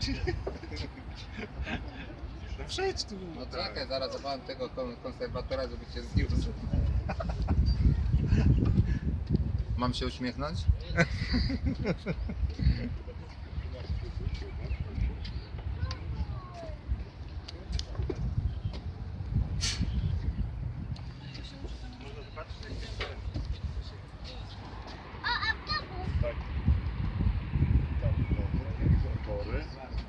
No przejdź tu. No czekaj, zaraz zawołam tego konserwatora, żeby cię zniósł. Mam się uśmiechnąć? Można zobaczyć?